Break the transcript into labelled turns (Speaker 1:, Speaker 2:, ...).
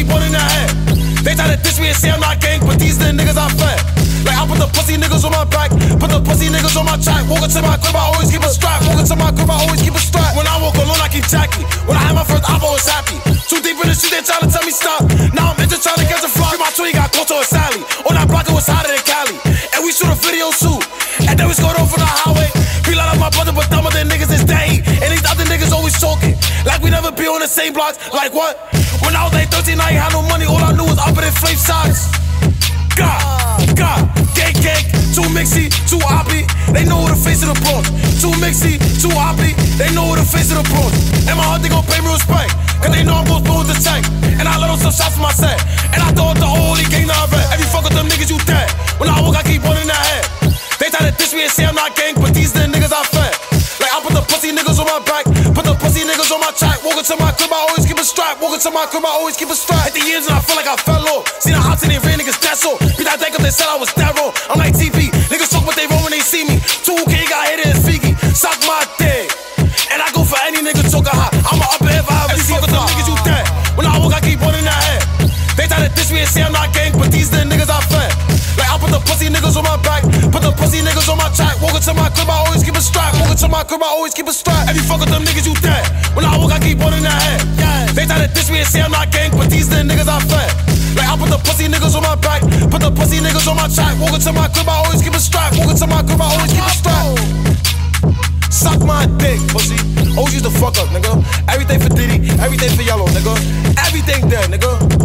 Speaker 1: keep one in their head. They try to diss me and say I'm not gang, but these the niggas I fed. Like I put the pussy niggas on my back, put the pussy niggas on my track. Walk into my crib, I always keep a strap. Walk into my crib, I always keep a strap. When I walk alone, I keep Jackie. When I had my first iPhone, I was happy. Too deep in the shit, they tryna tell me stop. Now I'm into trying to catch a fly. My 20 got caught to a Sally. On that block, it was hotter than Cali. And we shoot a video too. And then we scored off on the highway. Be like my brother, but dumber than niggas is daddy. And these other niggas always talking like we never be on the same blocks. Like what? When I was like 13, I ain't had no money. All I knew was up in flame size. God, gang, too mixy, too oppy. They know who the face of the bronze. Too mixy, too oppy. They know who the face of the bronze. And my heart, they gon' pay me respect, cause they know I'm gon' blow with the tank. And I let them some shots for my set. And I throw up the holy gang that I read. Every fuck with them niggas, you dead. When I walk, I keep one in their head. They try to diss me and say I'm not gang, but these the niggas I fed. Like I put the pussy niggas on my back, put the pussy niggas on my track. Walk into my crib, I always keep a strap. Walk into my crib, I always keep a strap. At the years and I feel like I fell off. Seen the house and they real niggas, that's all. Beat that deck up, they said I was that wrong. I'm like TV, niggas talk what they wrong when they see me. 2K got hit in Fiki, suck my dick. And I go for any nigga talking hot. I'ma up it if I ever see fuck with them niggas, you dead. When I walk, I keep one in their head. They try to diss me and say I'm not gang, but these the niggas I fed. Like I put the pussy niggas on my back, put the pussy niggas on my track. Walk into my crib, I always keep a strap. Walk into my crib, I always keep a strap. If you fuck with them niggas, you dead. When I walk, I keep one in their head. They try to diss me and say I'm not gang, but these the niggas I fed. Like I put the pussy niggas on my back, put the pussy niggas on my track. Walk into my crib, I always keep a strap. Walk into my crib, I always keep a strap. Suck my dick, pussy. Always used to fuck up, nigga. Everything for Diddy, everything for Yellow, nigga. Everything there, nigga.